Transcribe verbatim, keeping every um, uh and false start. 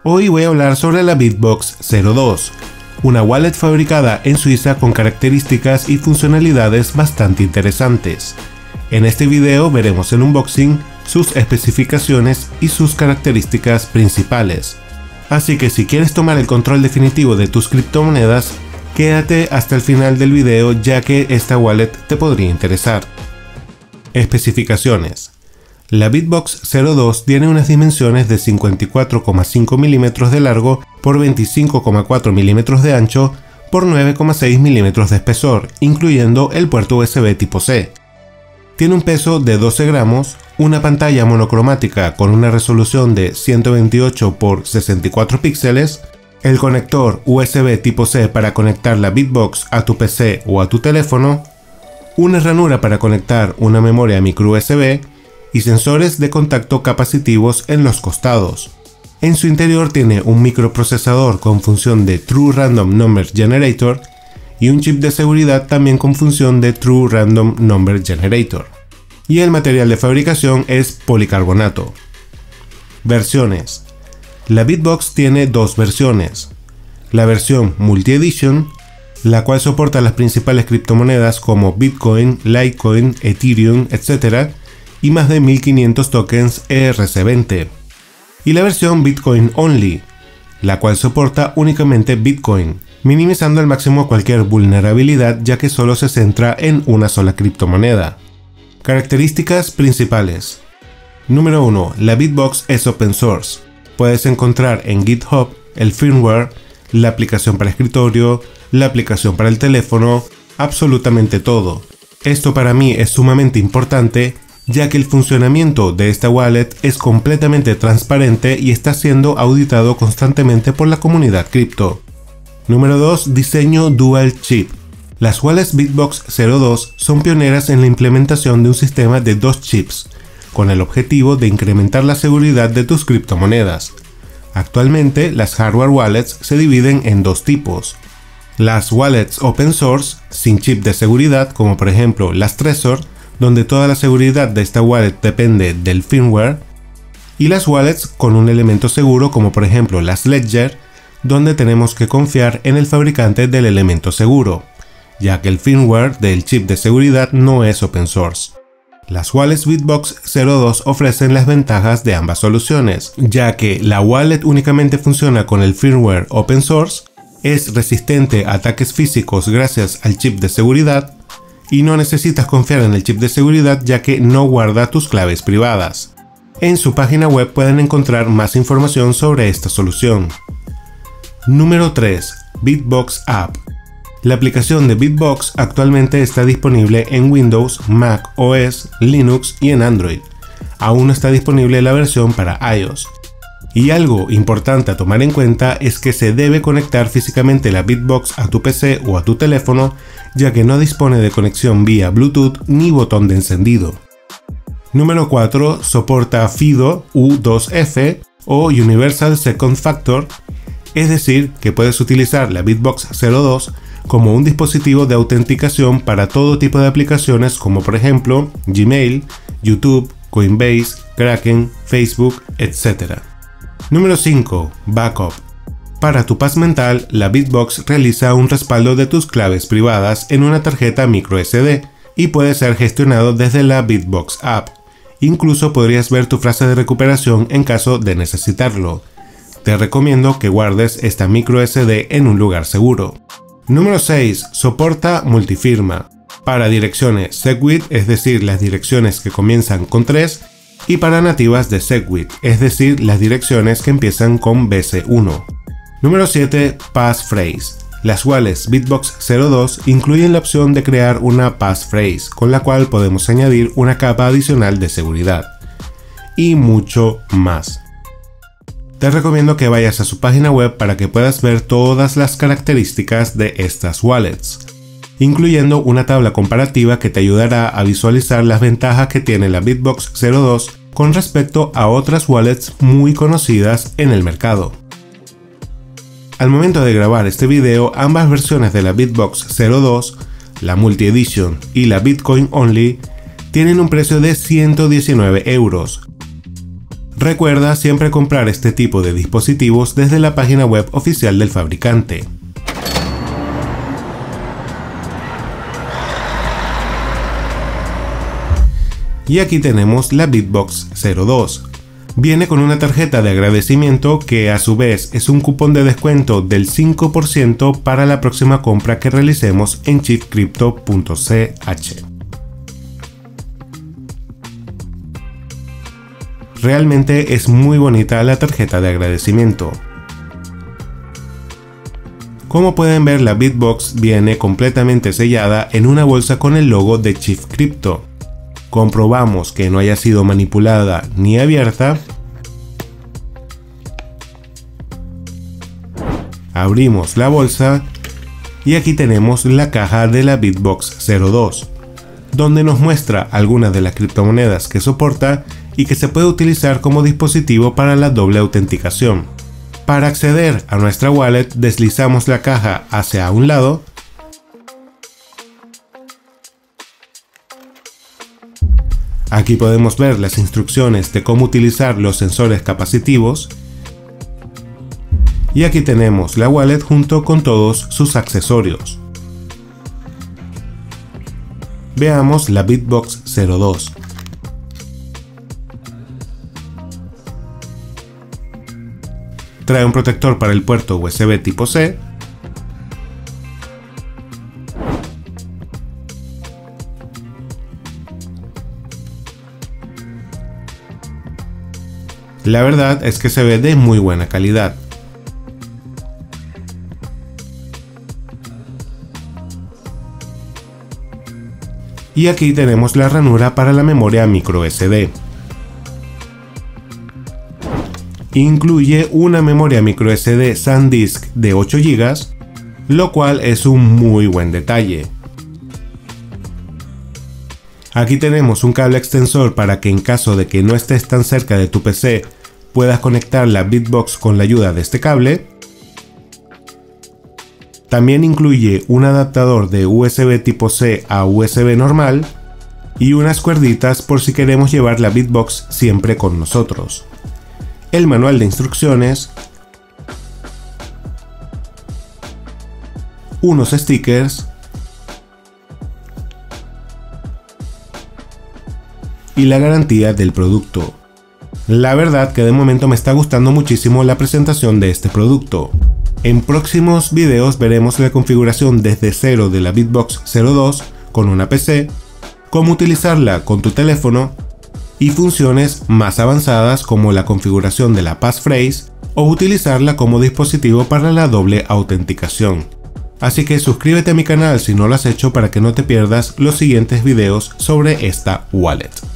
Hoy voy a hablar sobre la Bitbox cero dos, una wallet fabricada en Suiza con características y funcionalidades bastante interesantes. En este video veremos el unboxing, sus especificaciones y sus características principales. Así que si quieres tomar el control definitivo de tus criptomonedas, quédate hasta el final del video ya que esta wallet te podría interesar. Especificaciones. La Bitbox cero dos tiene unas dimensiones de cincuenta y cuatro coma cinco milímetros de largo por veinticinco coma cuatro milímetros de ancho por nueve coma seis milímetros de espesor, incluyendo el puerto U S B tipo C. Tiene un peso de doce gramos, una pantalla monocromática con una resolución de ciento veintiocho por sesenta y cuatro píxeles, el conector U S B tipo C para conectar la Bitbox a tu P C o a tu teléfono, una ranura para conectar una memoria micro U S B y sensores de contacto capacitivos en los costados. En su interior tiene un microprocesador con función de True Random Number Generator y un chip de seguridad también con función de True Random Number Generator. Y el material de fabricación es policarbonato. Versiones. La Bitbox tiene dos versiones. La versión Multi-Edition, la cual soporta las principales criptomonedas como Bitcoin, Litecoin, Ethereum, etcétera, y más de mil quinientos tokens E R C veinte. Y la versión Bitcoin Only, la cual soporta únicamente Bitcoin, minimizando al máximo cualquier vulnerabilidad ya que solo se centra en una sola criptomoneda. Características principales. Número uno. La Bitbox es open source. Puedes encontrar en GitHub el firmware, la aplicación para escritorio, la aplicación para el teléfono, absolutamente todo. Esto para mí es sumamente importante ya que el funcionamiento de esta wallet es completamente transparente y está siendo auditado constantemente por la comunidad cripto. Número dos. Diseño Dual Chip. Las wallets Bitbox cero dos son pioneras en la implementación de un sistema de dos chips, con el objetivo de incrementar la seguridad de tus criptomonedas. Actualmente, las hardware wallets se dividen en dos tipos. Las wallets open source, sin chip de seguridad, como por ejemplo las Trezor, donde toda la seguridad de esta wallet depende del firmware, y las wallets con un elemento seguro como por ejemplo las Ledger, donde tenemos que confiar en el fabricante del elemento seguro, ya que el firmware del chip de seguridad no es open source. Las wallets Bitbox cero dos ofrecen las ventajas de ambas soluciones, ya que la wallet únicamente funciona con el firmware open source, es resistente a ataques físicos gracias al chip de seguridad, y no necesitas confiar en el chip de seguridad ya que no guarda tus claves privadas. En su página web pueden encontrar más información sobre esta solución. Número tres. Bitbox App. La aplicación de Bitbox actualmente está disponible en Windows, Mac O S, Linux y en Android. Aún no está disponible la versión para iOS. Y algo importante a tomar en cuenta es que se debe conectar físicamente la Bitbox a tu P C o a tu teléfono, ya que no dispone de conexión vía Bluetooth ni botón de encendido. Número cuatro. Soporta FIDO U dos F o Universal Second Factor, es decir, que puedes utilizar la Bitbox cero dos como un dispositivo de autenticación para todo tipo de aplicaciones como por ejemplo Gmail, YouTube, Coinbase, Kraken, Facebook, etcétera. Número cinco. Backup. Para tu paz mental, la Bitbox realiza un respaldo de tus claves privadas en una tarjeta micro S D y puede ser gestionado desde la Bitbox App. Incluso podrías ver tu frase de recuperación en caso de necesitarlo. Te recomiendo que guardes esta micro S D en un lugar seguro. Número seis. Soporta multifirma. Para direcciones SegWit, es decir, las direcciones que comienzan con tres, y para nativas de SegWit, es decir, las direcciones que empiezan con B C uno. Número siete. Passphrase. Las wallets Bitbox cero dos incluyen la opción de crear una passphrase, con la cual podemos añadir una capa adicional de seguridad. Y mucho más. Te recomiendo que vayas a su página web para que puedas ver todas las características de estas wallets, incluyendo una tabla comparativa que te ayudará a visualizar las ventajas que tiene la Bitbox cero dos con respecto a otras wallets muy conocidas en el mercado. Al momento de grabar este video, ambas versiones de la Bitbox cero dos, la Multi-Edition y la Bitcoin Only, tienen un precio de ciento diecinueve euros. Recuerda siempre comprar este tipo de dispositivos desde la página web oficial del fabricante. Y aquí tenemos la Beatbox cero dos. Viene con una tarjeta de agradecimiento que a su vez es un cupón de descuento del cinco por ciento para la próxima compra que realicemos en chief crypto punto c h. Realmente es muy bonita la tarjeta de agradecimiento. Como pueden ver, la Beatbox viene completamente sellada en una bolsa con el logo de Chief Crypto. Comprobamos que no haya sido manipulada ni abierta. Abrimos la bolsa y aquí tenemos la caja de la Beatbox cero dos, donde nos muestra algunas de las criptomonedas que soporta y que se puede utilizar como dispositivo para la doble autenticación. Para acceder a nuestra wallet, deslizamos la caja hacia un lado Aquí podemos ver las instrucciones de cómo utilizar los sensores capacitivos. Y aquí tenemos la wallet junto con todos sus accesorios. Veamos la Beatbox cero dos. Trae un protector para el puerto U S B tipo C. La verdad es que se ve de muy buena calidad. Y aquí tenemos la ranura para la memoria micro S D. Incluye una memoria micro S D SanDisk de ocho gigas, lo cual es un muy buen detalle. Aquí tenemos un cable extensor para que en caso de que no estés tan cerca de tu P C, puedas conectar la Beatbox con la ayuda de este cable. También incluye un adaptador de U S B tipo C a U S B normal y unas cuerditas por si queremos llevar la Beatbox siempre con nosotros. El manual de instrucciones, unos stickers y la garantía del producto. La verdad que de momento me está gustando muchísimo la presentación de este producto. En próximos videos veremos la configuración desde cero de la Beatbox cero dos con una P C, cómo utilizarla con tu teléfono y funciones más avanzadas como la configuración de la passphrase o utilizarla como dispositivo para la doble autenticación. Así que suscríbete a mi canal si no lo has hecho para que no te pierdas los siguientes videos sobre esta wallet.